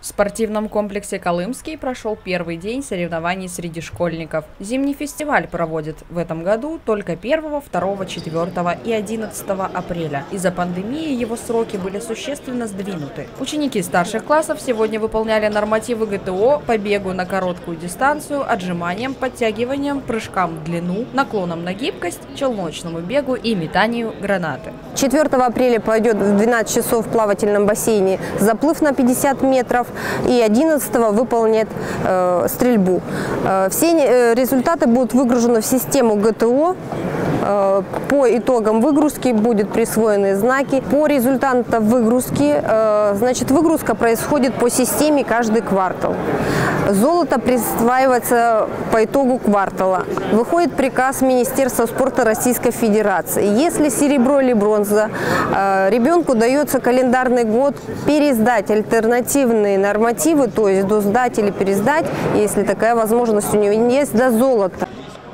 В спортивном комплексе «Колымский» прошел первый день соревнований среди школьников. Зимний фестиваль проводят в этом году только 1, 2, 4 и 11 апреля. Из-за пандемии его сроки были существенно сдвинуты. Ученики старших классов сегодня выполняли нормативы ГТО по бегу на короткую дистанцию, отжиманиям, подтягиваниям, прыжкам в длину, наклонам на гибкость, челночному бегу и метанию гранаты. 4 апреля пойдет в 12 часов в плавательном бассейне заплыв на 50 метров. И 11-го выполнит стрельбу. Все результаты будут выгружены в систему ГТО. По итогам выгрузки будут присвоены знаки. По результатам выгрузки, значит, выгрузка происходит по системе каждый квартал. Золото присваивается по итогу квартала. Выходит приказ Министерства спорта Российской Федерации. Если серебро или бронза, ребенку дается календарный год пересдать альтернативные нормативы, то есть досдать или пересдать, если такая возможность у него есть, до золота.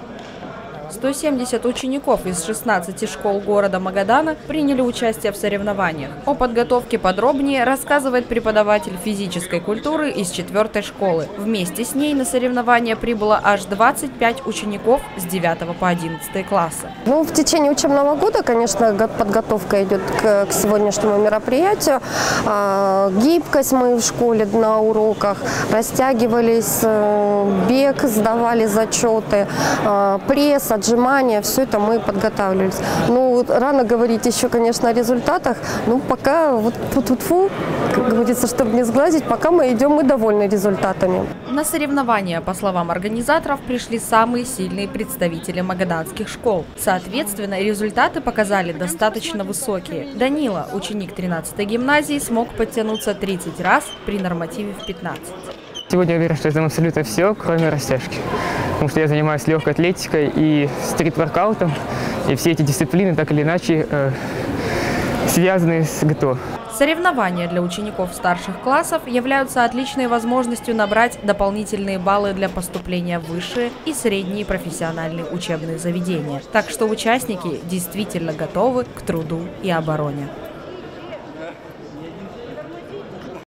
170 учеников из 16 школ города Магадана приняли участие в соревнованиях. О подготовке подробнее рассказывает преподаватель физической культуры из 4-й школы. Вместе с ней на соревнования прибыло аж 25 учеников с 9 по 11 класса. В течение учебного года, конечно, подготовка идет к сегодняшнему мероприятию. Гибкость мы в школе на уроках, растягивались, бег, сдавали зачеты, пресс, отжимания, все это мы подготавливались. Рано говорить еще, конечно, о результатах, пока, фу-фу-фу, как говорится, чтобы не сглазить, пока мы довольны результатами. На соревнования, по словам организаторов, пришли самые сильные представители магаданских школ. Соответственно, результаты показали достаточно высокие. Данила, ученик 13-й гимназии, смог подтянуться 30 раз при нормативе в 15. Сегодня я уверен, что я знаю абсолютно все, кроме растяжки. Потому что я занимаюсь легкой атлетикой и стрит-воркаутом, и все эти дисциплины так или иначе связаны с ГТО. Соревнования для учеников старших классов являются отличной возможностью набрать дополнительные баллы для поступления в высшие и средние профессиональные учебные заведения. Так что участники действительно готовы к труду и обороне.